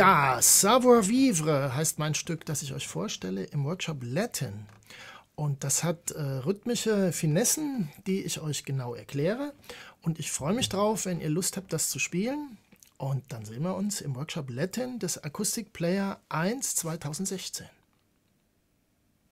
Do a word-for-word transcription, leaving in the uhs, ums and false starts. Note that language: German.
Ja, Savoir Vivre heißt mein Stück, das ich euch vorstelle im Workshop Latin. Und das hat äh, rhythmische Finessen, die ich euch genau erkläre. Und ich freue mich drauf, wenn ihr Lust habt, das zu spielen. Und dann sehen wir uns im Workshop Latin des Acoustic Player eins zweitausendsechzehn.